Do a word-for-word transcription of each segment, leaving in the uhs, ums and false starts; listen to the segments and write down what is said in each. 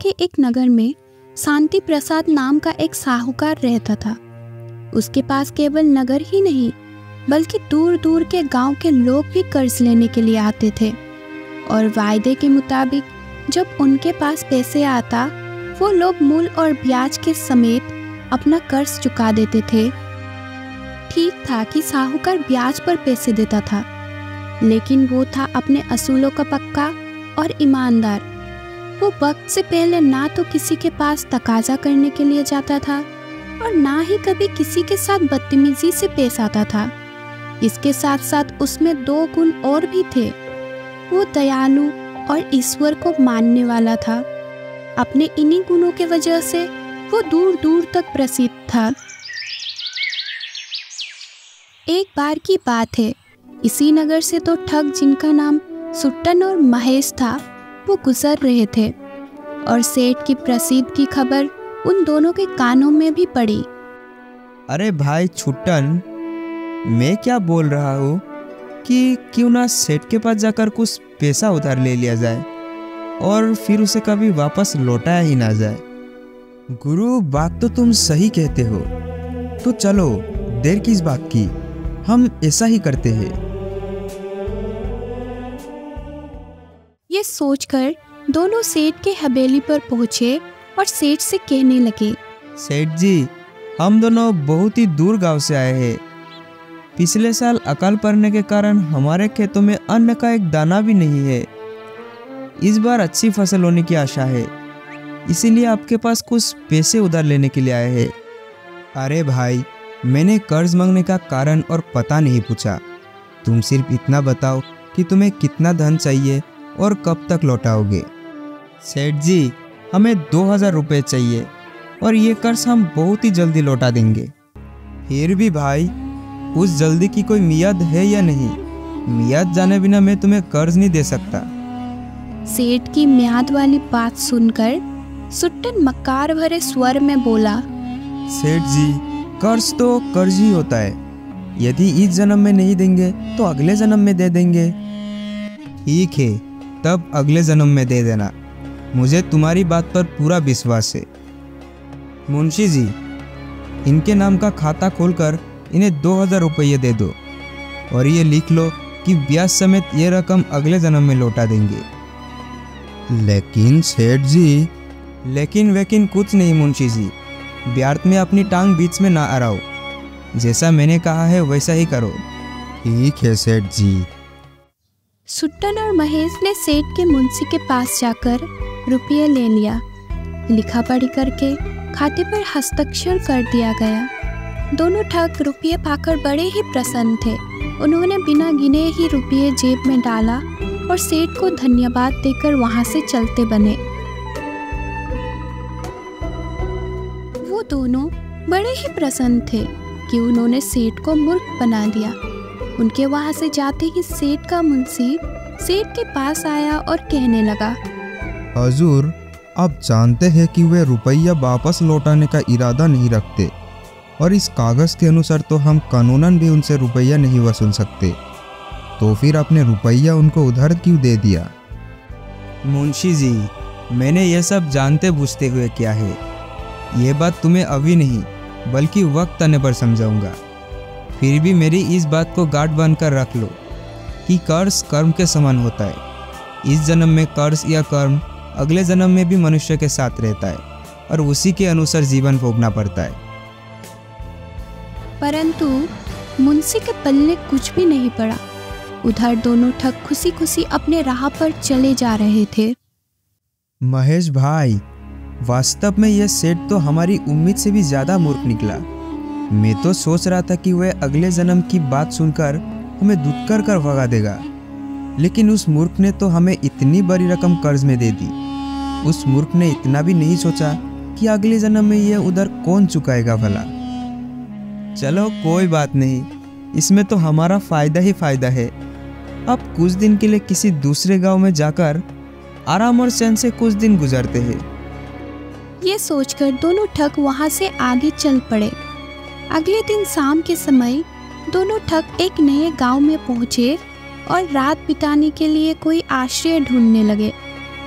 के एक नगर में शांति प्रसाद नाम का एक साहूकार रहता था। उसके पास केवल नगर ही नहीं बल्कि दूर दूर के गांव के लोग भी कर्ज लेने के लिए आते थे और वायदे के मुताबिक जब उनके पास पैसे आता वो लोग मूल और ब्याज के समेत अपना कर्ज चुका देते थे। ठीक था कि साहूकार ब्याज पर पैसे देता था, लेकिन वो था अपने असूलों का पक्का और ईमानदार। वो वक्त से पहले ना तो किसी के पास तकाजा करने के लिए जाता था और ना ही कभी किसी के साथ बदतमीजी से पेश आता था। इसके साथ साथ उसमें दो गुण और भी थे। वो दयालु और ईश्वर को मानने वाला था। अपने इन्हीं गुणों के वजह से वो दूर दूर तक प्रसिद्ध था। एक बार की बात है, इसी नगर से तो ठग जिनका नाम सुट्टन और महेश था वो गुजर रहे थे और सेठ की प्रसिद्ध की खबर उन दोनों के कानों में भी पड़ी। अरे भाई छुट्टन, मैं क्या बोल रहा हूँ कि क्यों ना सेठ के पास जाकर कुछ पैसा उधार ले लिया जाए और फिर उसे कभी वापस लौटाया ही ना जाए। गुरु, बात तो तुम सही कहते हो, तो चलो देर किस बात की, हम ऐसा ही करते हैं। ये सोचकर दोनों सेठ के हवेली पर पहुंचे और सेठ से कहने लगे, सेठ जी, हम दोनों बहुत ही दूर गांव से आए हैं। पिछले साल अकाल पड़ने के कारण हमारे खेतों में अन्न का एक दाना भी नहीं है। इस बार अच्छी फसल होने की आशा है, इसीलिए आपके पास कुछ पैसे उधार लेने के लिए आए हैं। अरे भाई, मैंने कर्ज मांगने का कारण और पता नहीं पूछा। तुम सिर्फ इतना बताओ कि तुम्हें कितना धन चाहिए और कब तक लौटाओगे। सेठ जी, हमें दो हजार रुपये चाहिए और ये कर्ज हम बहुत ही जल्दी लौटा देंगे। फिर भी भाई, उस जल्दी की कोई मियाद है या नहीं? मियाद जाने बिना मैं तुम्हें कर्ज नहीं दे सकता। सेठ की म्याद वाली बात सुनकर सुट्टन मक्कार भरे स्वर में बोला, सेठ जी, कर्ज तो कर्ज ही होता है। यदि इस जन्म में नहीं देंगे तो अगले जन्म में दे देंगे। ठीक है, तब अगले जन्म में दे देना। मुझे तुम्हारी बात पर पूरा विश्वास है। मुंशी जी, इनके नाम का खाता खोलकर इन्हें दो हजार रुपये दे दो और ये लिख लो कि ब्याज समेत ये रकम अगले जन्म में लौटा देंगे। लेकिन सेठ जी, लेकिन वेकिन कुछ नहीं मुंशी जी, व्यर्थ में अपनी टांग बीच में ना अड़ाओ। जैसा मैंने कहा है वैसा ही करो। ठीक है सेठ जी। सुट्टन और महेश ने सेठ के मुंशी के पास जाकर रुपये ले लिया। लिखा पढ़ी करके खाते पर हस्ताक्षर कर दिया गया। दोनों ठग रुपये पाकर बड़े ही प्रसन्न थे। उन्होंने बिना गिने ही रुपये जेब में डाला और सेठ को धन्यवाद देकर वहां से चलते बने। वो दोनों बड़े ही प्रसन्न थे कि उन्होंने सेठ को मूर्ख बना दिया। उनके वहां से जाते ही सेठ का मुंशी सेठ के पास आया और कहने लगा, हजूर, आप जानते हैं कि वे रुपया वापस लौटाने का इरादा नहीं रखते और इस कागज़ के अनुसार तो हम कानूनन भी उनसे रुपया नहीं वसूल सकते, तो फिर आपने रुपया उनको उधार क्यों दे दिया? मुंशी जी, मैंने ये सब जानते बूझते हुए किया है। ये बात तुम्हें अभी नहीं बल्कि वक्त आने पर समझाऊंगा। फिर भी मेरी इस बात को गांठ बांध कर रख लो कि कर्ज कर्म के समान होता है। इस जन्म में कर्ज या कर्म अगले जन्म में भी मनुष्य के साथ रहता है और उसी के अनुसार जीवन भोगना पड़ता है। परंतु मुंशी के पल्ले कुछ भी नहीं पड़ा। उधर दोनों ठग खुशी खुशी अपने राह पर चले जा रहे थे। महेश भाई, वास्तव में यह सेठ तो हमारी उम्मीद से भी ज्यादा मूर्ख निकला। मैं तो सोच रहा था कि वह अगले जन्म की बात सुनकर हमें धुतकर कर भगा देगा, लेकिन उस मूर्ख ने तो हमें इतनी बड़ी रकम कर्ज में दे दी। उस मूर्ख ने इतना भी नहीं सोचा कि अगले जन्म में यह उधर कौन चुकाएगा भला। चलो कोई बात नहीं, इसमें तो हमारा फायदा ही फायदा है। अब कुछ दिन के लिए किसी दूसरे गांव में जाकर आराम और चैन से कुछ दिन गुजारते हैं। ये सोचकर दोनों ठग वहां से आगे चल पड़े। अगले दिन शाम के समय दोनों ठग एक नए गांव में पहुंचे और रात बिताने के लिए कोई आश्रय ढूंढने लगे।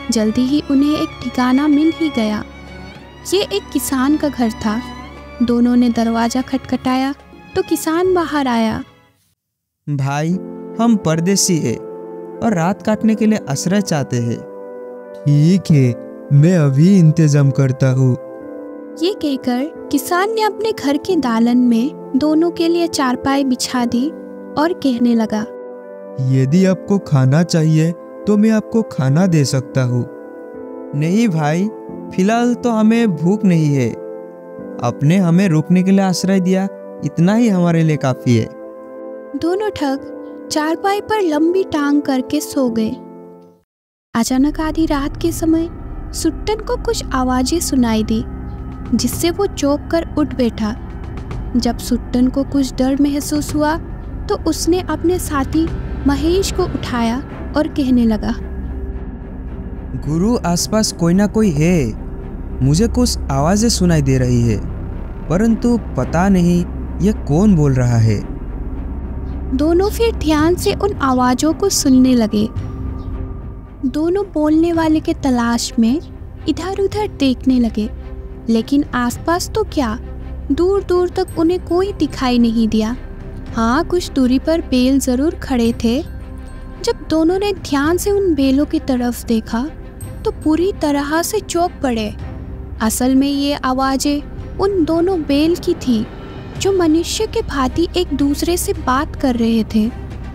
जल्दी ही उन्हें एक ठिकाना मिल ही गया। ये एक किसान का घर था। दोनों ने दरवाज़ा खटखटाया तो किसान बाहर आया। भाई, हम परदेसी हैं और रात काटने के लिए आश्रय चाहते हैं। ठीक है, मैं अभी इंतजाम करता हूँ। ये कहकर किसान ने अपने घर के दालन में दोनों के लिए चारपाई बिछा दी और कहने लगा, यदि आपको खाना चाहिए तो मैं आपको खाना दे सकता हूँ। नहीं भाई, फिलहाल तो हमें भूख नहीं है। आपने हमें रुकने के लिए आश्रय दिया, इतना ही हमारे लिए काफ़ी है। दोनों ठग चारपाई पर लंबी टांग करके सो गए। अचानक आधी रात के समय सुट्टन को कुछ आवाजें सुनाई दी, जिससे वो चौंक कर उठ बैठा। जब सुट्टन को कुछ डर महसूस हुआ तो उसने अपने साथी महेश को उठाया और कहने लगा, गुरु, आसपास कोई ना कोई है। मुझे कुछ आवाजें सुनाई दे रही है, परंतु पता नहीं ये कौन बोल रहा है। दोनों फिर ध्यान से उन आवाज़ों को सुनने लगे। दोनों बोलने वाले के तलाश में इधर उधर देखने लगे, लेकिन आसपास तो क्या, दूर दूर तक उन्हें कोई दिखाई नहीं दिया। हाँ, कुछ दूरी पर बेल ज़रूर खड़े थे। जब दोनों ने ध्यान से उन बेलों की तरफ देखा तो पूरी तरह से चौंक पड़े। असल में ये आवाज़ें उन दोनों बेल की थी, जो मनुष्य के भांति एक दूसरे से बात कर रहे थे।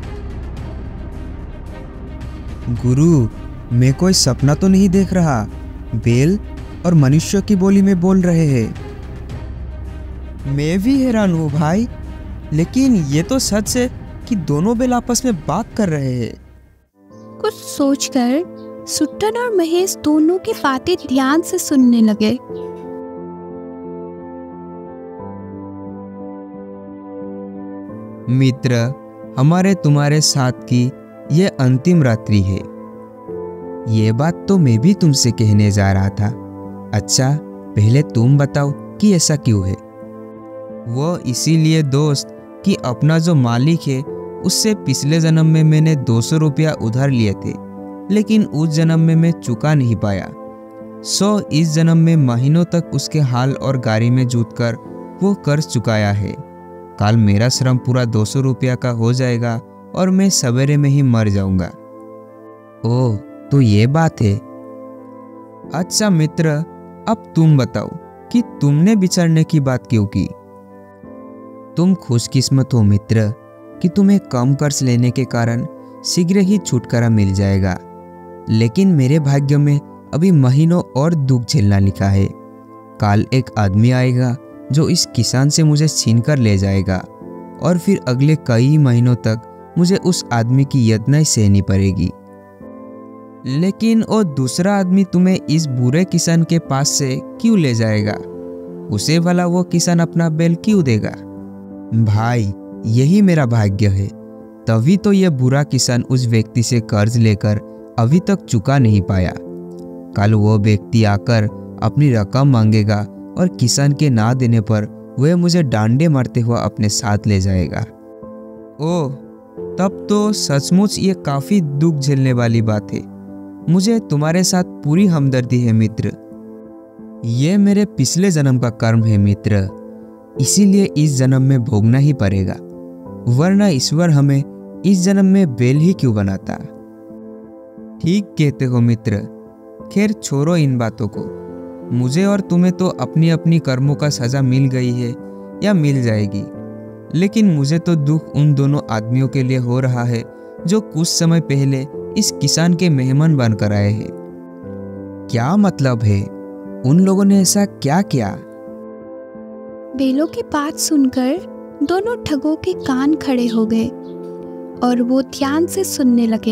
गुरु, मैं कोई सपना तो नहीं देख रहा। बेल और मनुष्य की बोली में बोल रहे हैं। मैं भी हैरान हूँ भाई, लेकिन ये तो सच है कि दोनों बेल आपस में बात कर रहे हैं। कुछ सोचकर सुट्टन और महेश दोनों की बातें ध्यान से सुनने लगे। मित्र, हमारे तुम्हारे साथ की ये अंतिम रात्रि है। ये बात तो मैं भी तुमसे कहने जा रहा था। अच्छा, पहले तुम बताओ कि ऐसा क्यों है। वो इसीलिए दोस्त कि अपना जो मालिक है उससे पिछले जन्म में मैंने दो सौ रुपया उधार लिए थे, लेकिन उस जन्म में मैं चुका नहीं पाया। सो इस जन्म में महीनों तक उसके हाल और गाड़ी में जूतकर वो कर्ज चुकाया है। कल मेरा श्रम पूरा दो सौ रुपया का हो जाएगा और मैं सवेरे में ही मर जाऊंगा। ओह, तो ये बात है। अच्छा मित्र, अब तुम बताओ कि तुमने बिछड़ने की बात क्यों की। तुम खुशकिस्मत हो मित्र कि तुम्हें कम कर्ज लेने के कारण शीघ्र ही छुटकारा मिल जाएगा, लेकिन मेरे भाग्य में अभी महीनों और दुख झेलना लिखा है। कल एक आदमी आएगा जो इस किसान से मुझे छीन कर ले जाएगा और फिर अगले कई महीनों तक मुझे उस आदमी की यातनाएं सहनी पड़ेगी। लेकिन वो दूसरा आदमी तुम्हें इस बुरे किसान के पास से क्यों ले जाएगा? उसे भला वो किसान अपना बैल क्यों देगा? भाई, यही मेरा भाग्य है। तभी तो यह बुरा किसान उस व्यक्ति से कर्ज लेकर अभी तक चुका नहीं पाया। कल वो व्यक्ति आकर अपनी रकम मांगेगा और किसान के ना देने पर वह मुझे डांडे मारते हुआ अपने साथ ले जाएगा। ओह, तब तो सचमुच ये काफ़ी दुख झेलने वाली बात है। मुझे तुम्हारे साथ पूरी हमदर्दी है मित्र। ये मेरे पिछले जन्म का कर्म है मित्र, इसीलिए इस जन्म में भोगना ही पड़ेगा, वरना ईश्वर हमें इस जन्म में बैल ही क्यों बनाता। ठीक कहते हो मित्र। खैर छोड़ो इन बातों को। मुझे और तुम्हें तो अपनी अपनी कर्मों का सजा मिल गई है या मिल जाएगी, लेकिन मुझे तो दुख उन दोनों आदमियों के लिए हो रहा है जो कुछ समय पहले इस किसान के मेहमान बनकर आए हैं। क्या मतलब है? उन लोगों ने ऐसा क्या किया? बेलों की बात सुनकर दोनों ठगों के कान खड़े हो गए और वो ध्यान से सुनने लगे।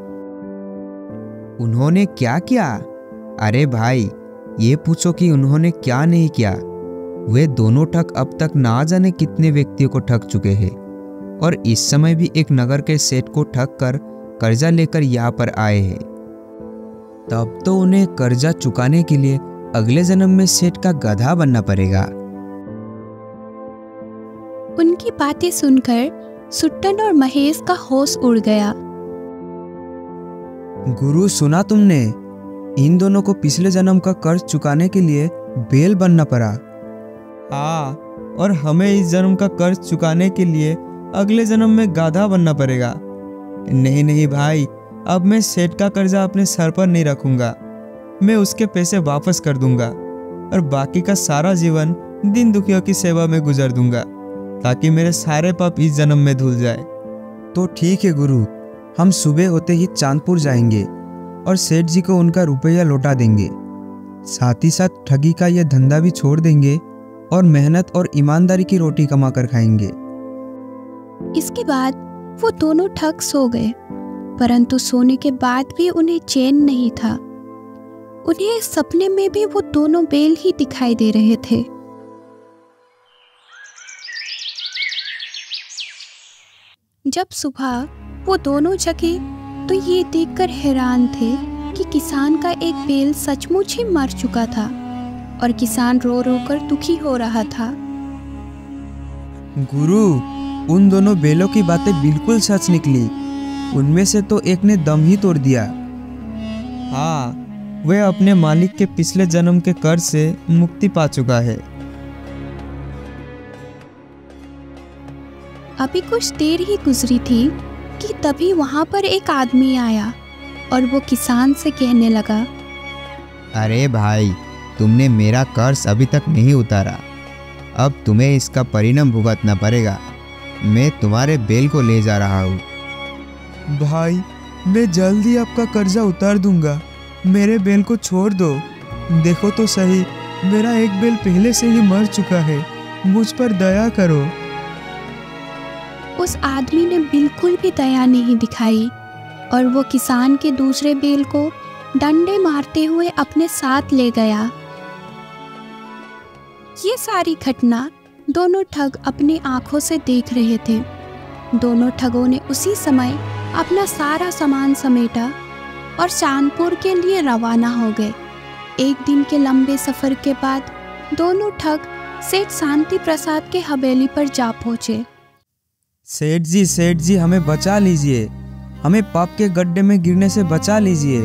उन्होंने क्या किया? अरे भाई, ये पूछो कि उन्होंने क्या नहीं किया। वे दोनों ठग अब तक ना जाने कितने व्यक्तियों को ठग चुके हैं और इस समय भी एक नगर के सेठ को ठग कर कर्जा लेकर यहाँ पर आए हैं। तब तो उन्हें कर्जा चुकाने के लिए अगले जन्म में सेठ का गधा बनना पड़ेगा। उनकी बातें सुनकर सुट्टन और महेश का होश उड़ गया। गुरु, सुना तुमने? इन दोनों को पिछले जन्म का कर्ज चुकाने के लिए बेल बनना पड़ा। हाँ, और हमें इस जन्म का कर्ज चुकाने के लिए अगले जन्म में गाधा बनना पड़ेगा। नहीं नहीं भाई, अब मैं सेठ का कर्जा अपने सर पर नहीं रखूंगा। मैं उसके पैसे वापस कर दूंगा और बाकी का सारा जीवन दिन दुखियों की सेवा में गुजार दूंगा, ताकि मेरे सारे पाप इस जन्म में धुल जाए। तो ठीक है गुरु, हम सुबह होते ही चांदपुर जाएंगे और सेठ जी को उनका रुपया लौटा देंगे। साथ ही साथ ठगी का यह धंधा भी छोड़ देंगे और मेहनत और ईमानदारी की रोटी कमा कर खाएंगे। इसके बाद वो दोनों ठग सो गए, परंतु सोने के बाद भी उन्हें चैन नहीं था। उन्हें सपने में भी वो दोनों बेल ही दिखाई दे रहे थे। जब सुबह वो दोनों जगे तो ये देखकर हैरान थे कि किसान का एक बेल सचमुच ही मर चुका था और किसान रो रो कर दुखी हो रहा था। गुरु, उन दोनों बेलों की बातें बिल्कुल सच निकली। उनमें से तो एक ने दम ही तोड़ दिया। हाँ, वह अपने मालिक के पिछले जन्म के कर्ज से मुक्ति पा चुका है। अभी कुछ देर ही गुजरी थी कि तभी वहां पर एक आदमी आया और वो किसान से कहने लगा, अरे भाई, तुमने मेरा कर्ज अभी तक नहीं उतारा। अब तुम्हें इसका परिणाम भुगतना पड़ेगा। मैं तुम्हारे बेल को ले जा रहा हूँ। भाई, मैं जल्द ही आपका कर्जा उतार दूंगा। मेरे बेल को छोड़ दो। देखो तो सही, मेरा एक बेल पहले से ही मर चुका है। मुझ पर दया करो। उस आदमी ने बिल्कुल भी दया नहीं दिखाई और वो किसान के दूसरे बेल को डंडे मारते हुए अपने साथ ले गया। ये सारी घटना दोनों ठग अपनी आंखों से देख रहे थे। दोनों ठगों ने उसी समय अपना सारा सामान समेटा और चांदपुर के लिए रवाना हो गए। एक दिन के लंबे सफर के बाद दोनों ठग सेठ शांति प्रसाद के हवेली पर जा पहुंचे। सेठ जी, सेठ जी, हमें बचा लीजिए। हमें पाप के गड्ढे में गिरने से बचा लीजिए।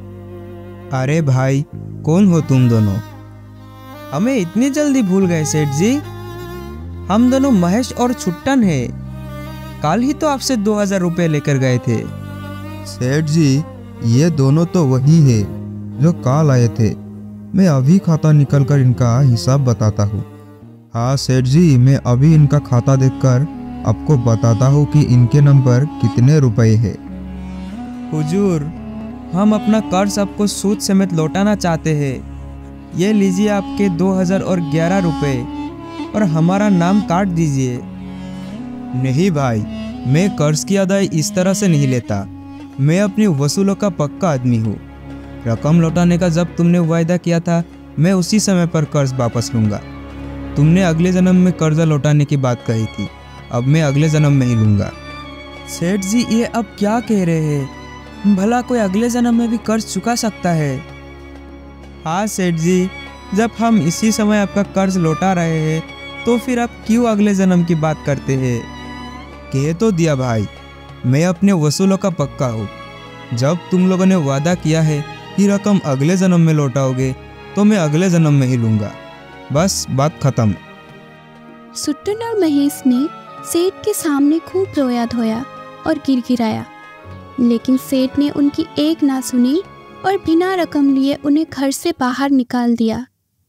अरे भाई, कौन हो तुम दोनों? हमें इतनी जल्दी भूल गए सेठ जी? हम दोनों महेश और छुट्टन हैं। कल ही तो आपसे दो हजार रुपये लेकर गए थे। सेठ जी, ये दोनों तो वही है जो कल आए थे। मैं अभी खाता निकल कर इनका हिसाब बताता हूँ। हाँ सेठ जी, मैं अभी इनका खाता देखकर आपको बताता हूँ कि इनके नंबर कितने रुपए हैं। हुजूर, हम अपना कर्ज आपको सूद समेत लौटाना चाहते हैं। ये लीजिए आपके दो हजार और ग्यारह रुपये और हमारा नाम काट दीजिए। नहीं भाई, मैं कर्ज की अदाई इस तरह से नहीं लेता। मैं अपनी वसूलों का पक्का आदमी हूँ। रकम लौटाने का जब तुमने वायदा किया था, मैं उसी समय पर कर्ज वापस लूँगा। तुमने अगले जन्म में कर्जा लौटाने की बात कही थी, अब मैं अगले जन्म में ही लूँगा। सेठ जी, ये अब क्या कह रहे हैं? भला कोई अगले जन्म में भी कर्ज चुका सकता है? हाँ सेठ जी, जब हम इसी समय आपका कर्ज लौटा रहे हैं तो फिर आप क्यों अगले जन्म की बात करते हैं? कह तो दिया भाई, मैं अपने वसूलों का पक्का हूँ। जब तुम लोगों ने वादा किया है कि रकम अगले जन्म में लौटाओगे तो मैं अगले जन्म में ही लूँगा। बस बात खत्म। सुट्टन और महेश ने सेठ के सामने खूब रोया धोया और गिड़गिड़ाया, लेकिन सेठ ने उनकी एक ना सुनी और बिना रकम लिए उन्हें घर से बाहर निकाल दिया।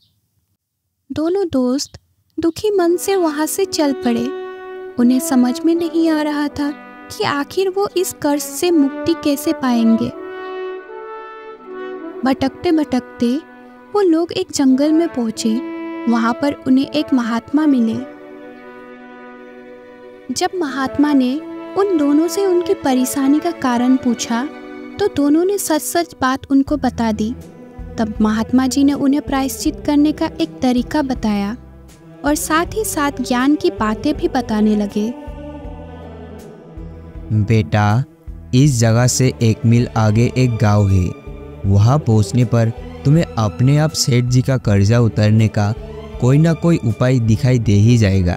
दोनों दोस्त दुखी मन से वहां से चल पड़े। उन्हें समझ में नहीं आ रहा था कि आखिर वो इस कर्ज से मुक्ति कैसे पाएंगे। भटकते भटकते वो लोग एक जंगल में पहुंचे। वहां पर उन्हें एक महात्मा मिले। जब महात्मा ने उन दोनों से उनकी परेशानी का कारण पूछा तो दोनों ने सच सच बात उनको बता दी। तब महात्मा जी ने उन्हें प्रायश्चित करने का एक तरीका बताया और साथ ही साथ ज्ञान की बातें भी बताने लगे। बेटा, इस जगह से एक मील आगे एक गांव है। वहां पहुंचने पर तुम्हें अपने आप सेठ जी का कर्जा उतारने का कोई ना कोई उपाय दिखाई दे ही जाएगा।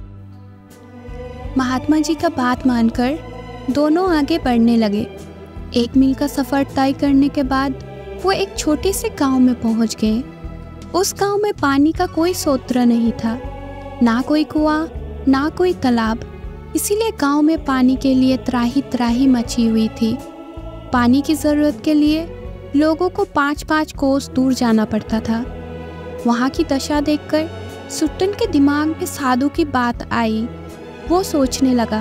महात्मा जी का बात मानकर दोनों आगे बढ़ने लगे। एक मील का सफ़र तय करने के बाद वो एक छोटे से गांव में पहुंच गए। उस गांव में पानी का कोई स्रोत नहीं था, ना कोई कुआं, ना कोई तालाब। इसीलिए गांव में पानी के लिए त्राही त्राही मची हुई थी। पानी की ज़रूरत के लिए लोगों को पाँच पाँच कोस दूर जाना पड़ता था। वहाँ की दशा देखकर सुट्टन के दिमाग में साधु की बात आई। वो सोचने लगा,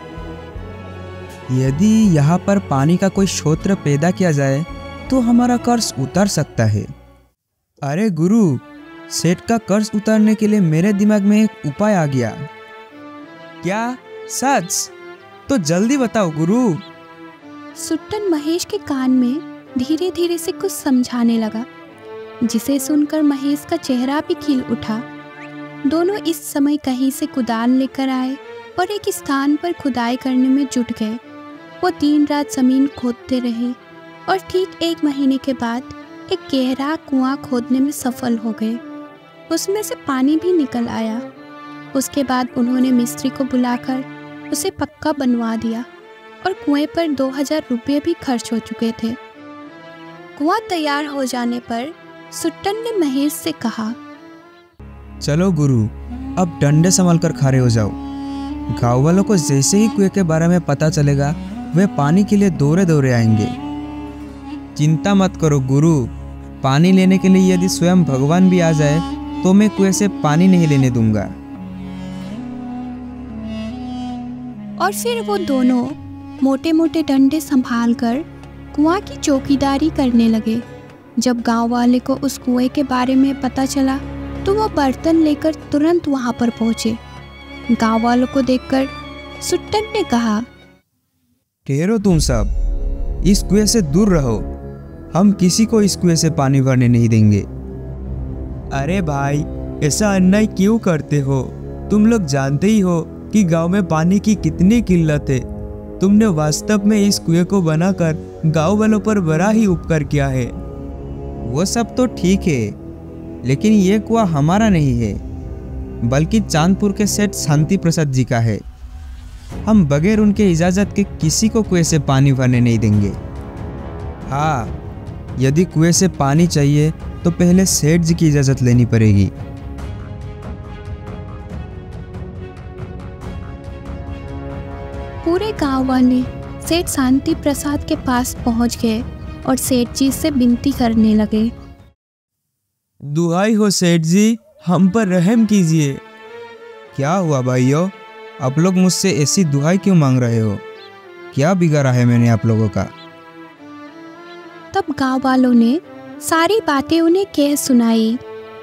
यदि यहाँ पर पानी का कोई स्रोत पैदा किया जाए तो हमारा कर्ज उतर सकता है। अरे गुरु, सेठ का कर्ज उतारने के लिए मेरे दिमाग में एक उपाय आ गया। क्या सच? तो जल्दी बताओ गुरु। सुट्टन महेश के कान में धीरे धीरे से कुछ समझाने लगा, जिसे सुनकर महेश का चेहरा भी खिल उठा। दोनों इस समय कहीं से कुदाल लेकर आए और एक स्थान पर खुदाई करने में जुट गए। वो दिन रात जमीन खोदते रहे और ठीक एक महीने के बाद एक गहरा कुआं खोदने में सफल हो गए। उसमें से पानी भी निकल आया। उसके बाद उन्होंने मिस्त्री को बुलाकर उसे पक्का बनवा दिया और कुएं पर दो हजार रुपये भी खर्च हो चुके थे। कुआं तैयार हो जाने पर सुट्टन ने महेश से कहा, चलो गुरु, अब डंडे संभाल कर खड़े हो जाओ। गाँव वालों को जैसे ही कुएं के बारे में पता चलेगा वे पानी के लिए दौड़े दौड़े आएंगे। चिंता मत करो गुरु, पानी लेने के लिए यदि स्वयं भगवान भी आ जाए तो मैं कुएं से पानी नहीं लेने दूंगा। और फिर वो दोनों मोटे मोटे डंडे संभालकर कुआं की चौकीदारी करने लगे। जब गांव वाले को उस कुएं के बारे में पता चला तो वो बर्तन लेकर तुरंत वहां पर पहुंचे। गांव वालों को देखकर सुट्टन ने कहा, ठहरो तुम सब, इस कुएं से दूर रहो। हम किसी को इस कुएं से पानी भरने नहीं देंगे। अरे भाई, ऐसा अन्याय क्यों करते हो? तुम लोग जानते ही हो कि गांव में पानी की कितनी किल्लत है। तुमने वास्तव में इस कुएं को बनाकर गांव वालों पर बड़ा ही उपकार किया है। वो सब तो ठीक है, लेकिन ये कुआं हमारा नहीं है, बल्कि चांदपुर के सेठ शांति प्रसाद जी का है। हम बगैर उनके इजाज़त के किसी को कुएं से पानी भरने नहीं देंगे। हाँ, यदि कुएं से पानी चाहिए तो पहले सेठ जी की इजाज़त लेनी पड़ेगी। पूरे गांव वाले सेठ शांति प्रसाद के पास पहुंच गए और सेठ जी से विनती करने लगे, दुहाई हो सेठ जी, हम पर रहम कीजिए। क्या हुआ भाइयों, आप लोग मुझसे ऐसी दुहाई क्यों मांग रहे हो? क्या बिगाड़ा है मैंने आप लोगों का? तब गांव वालों ने सारी बातें उन्हें कह सुनाई।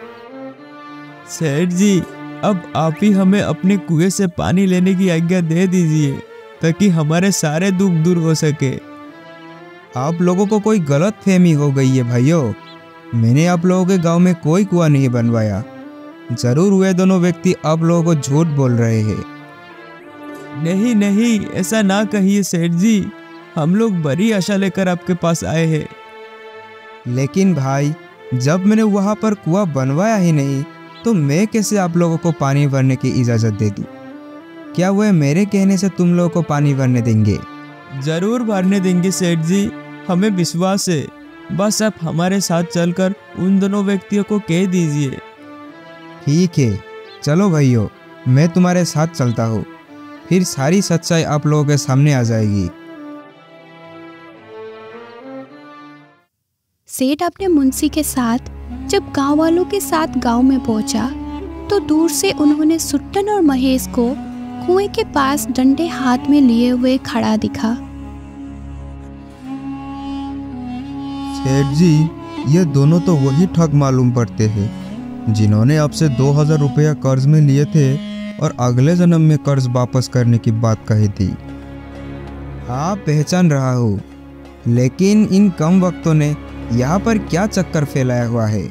सेठ जी, अब आप ही हमें अपने कुएं से पानी लेने की आज्ञा दे दीजिए ताकि हमारे सारे दुख दूर हो सके। आप लोगों को कोई गलत फहमी हो गई है भाइयों। मैंने आप लोगों के गांव में कोई कुआं नहीं बनवाया। जरूर वे दोनों व्यक्ति आप लोगों को झूठ बोल रहे हैं। नहीं नहीं, ऐसा ना कहिए सेठ जी, हम लोग बड़ी आशा लेकर आपके पास आए हैं। लेकिन भाई, जब मैंने वहां पर कुआं बनवाया ही नहीं तो मैं कैसे आप लोगों को पानी भरने की इजाज़त दे दूं? क्या वह मेरे कहने से तुम लोगों को पानी भरने देंगे? जरूर भरने देंगे सेठ जी, हमें विश्वास है। बस आप हमारे साथ चलकर उन दोनों व्यक्तियों को कह दीजिए। ठीक है, चलो भाइयों, मैं तुम्हारे साथ चलता हूँ, फिर सारी सच्चाई आप लोगों के सामने आ जाएगी। सेठ अपने मुंशी के साथ जब गांव वालों के साथ गांव में पहुंचा तो दूर से उन्होंने सुट्टन और महेश को कुएं के पास डंडे हाथ में लिए हुए खड़ा दिखा। सेठ जी, ये दोनों तो वही ठग मालूम पड़ते हैं जिन्होंने आपसे दो हजार रुपया कर्ज में लिए थे और अगले जन्म में कर्ज वापस करने की बात कही थी। हाँ, पहचान रहा हूँ, लेकिन इन कम वक्तों ने यहाँ पर क्या चक्कर फैलाया हुआ है?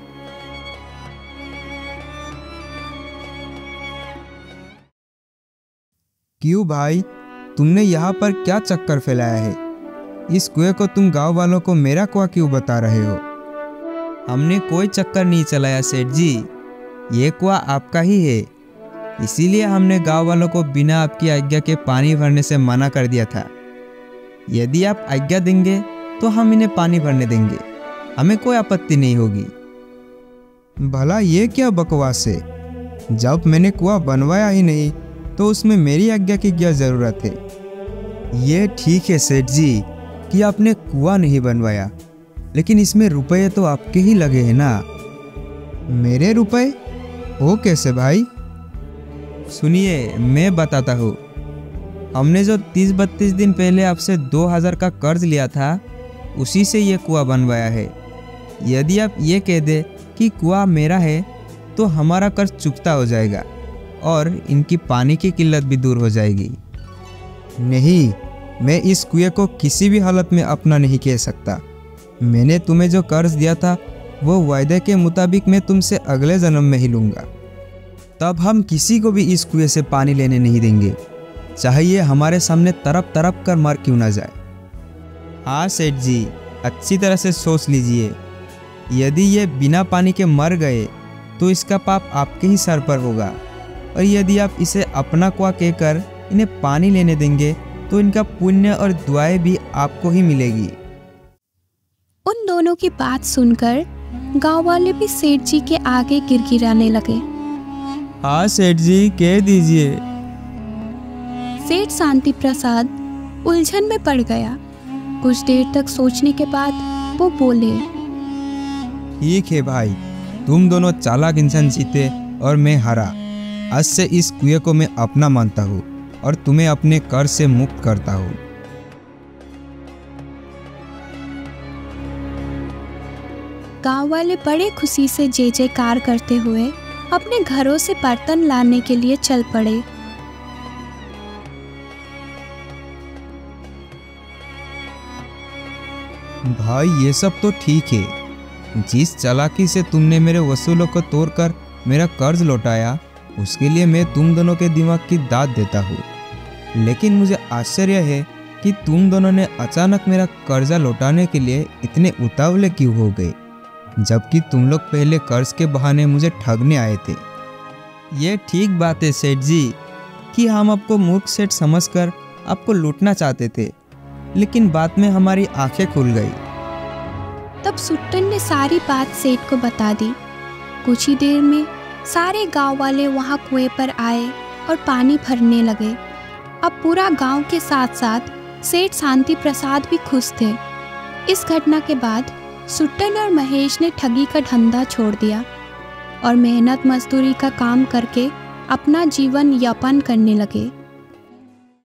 क्यों भाई, तुमने यहाँ पर क्या चक्कर फैलाया है? इस कुएं को तुम गांव वालों को मेरा कुआं क्यों बता रहे हो? हमने कोई चक्कर नहीं चलाया सेठ जी, ये कुआं आपका ही है। इसीलिए हमने गांव वालों को बिना आपकी आज्ञा के पानी भरने से मना कर दिया था। यदि आप आज्ञा देंगे तो हम इन्हें पानी भरने देंगे, हमें कोई आपत्ति नहीं होगी। भला ये क्या बकवास है? जब मैंने कुआं बनवाया ही नहीं तो उसमें मेरी आज्ञा की क्या ज़रूरत है? ये ठीक है सेठ जी कि आपने कुआं नहीं बनवाया, लेकिन इसमें रुपए तो आपके ही लगे हैं ना। मेरे रुपए? वो कैसे भाई? सुनिए, मैं बताता हूँ। हमने जो तीस बत्तीस दिन पहले आपसे दो हजार का कर्ज लिया था, उसी से ये कुआं बनवाया है। यदि आप ये कह दे कि कुआं मेरा है तो हमारा कर्ज चुकता हो जाएगा और इनकी पानी की किल्लत भी दूर हो जाएगी। नहीं, मैं इस कुएं को किसी भी हालत में अपना नहीं कह सकता। मैंने तुम्हें जो कर्ज दिया था वो वायदे के मुताबिक मैं तुमसे अगले जन्म में ही लूँगा। तब हम किसी को भी इस कुएं से पानी लेने नहीं देंगे, चाहे ये हमारे सामने तरप तरप कर मर क्यों ना जाए। हाँ सेठ जी, अच्छी तरह से सोच लीजिए। यदि ये बिना पानी के मर गए तो इसका पाप आपके ही सर पर होगा, और यदि आप इसे अपना कुआं कहकर इन्हें पानी लेने देंगे तो इनका पुण्य और दुआएं भी आपको ही मिलेगी। उन दोनों की बात सुनकर गांव वाले भी सेठ जी के आगे गिड़गिड़ाने लगे। हाँ सेठ जी, कह दीजिए। सेठ शांति प्रसाद उलझन में पड़ गया। कुछ देर तक सोचने के बाद वो बोले, ठीक है भाई, तुम दोनों चालाक इंसान जीते और मैं हारा। आज से इस कुएं को मैं अपना मानता हूँ और तुम्हें अपने कर्ज से मुक्त करता हूँ। गांव वाले बड़े खुशी से जय जयकार करते हुए अपने घरों से बर्तन लाने के लिए चल पड़े। भाई ये सब तो ठीक है। जिस चालाकी से तुमने मेरे वसूलों को तोड़कर मेरा कर्ज लौटाया, उसके लिए मैं तुम दोनों के दिमाग की दाद देता हूँ। लेकिन मुझे आश्चर्य है कि तुम दोनों ने अचानक मेरा कर्जा लौटाने के लिए इतने उतावले क्यों हो गए, जबकि तुम लोग पहले कर्ज के बहाने मुझे ठगने आए थे। ये ठीक बात है सेठ जी कि हम आपको मूर्ख सेठ समझकर आपको लूटना चाहते थे, लेकिन बाद में हमारी आंखें खुल गई। तब सुट्टन ने सारी बात सेठ को बता दी। कुछ ही देर में सारे गांव वाले वहां कुएं पर आए और पानी भरने लगे। अब पूरा गांव के साथ साथ सेठ शांति प्रसाद भी खुश थे। इस घटना के बाद सुट्टन और महेश ने ठगी का धंधा छोड़ दिया और मेहनत मजदूरी का काम करके अपना जीवन यापन करने लगे।